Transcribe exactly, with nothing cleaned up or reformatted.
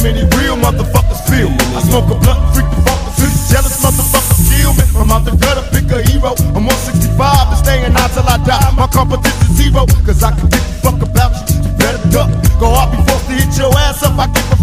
many real motherfuckers feel me. I smoke a blunt, freak the fuckers, these jealous motherfuckers kill me. I'm out the gutter, pick a hero. I'm one sixty-five and staying out till I die. My competition's zero, cause I can get the fuck about you. You better duck. Go off, be forced to hit your ass up. I get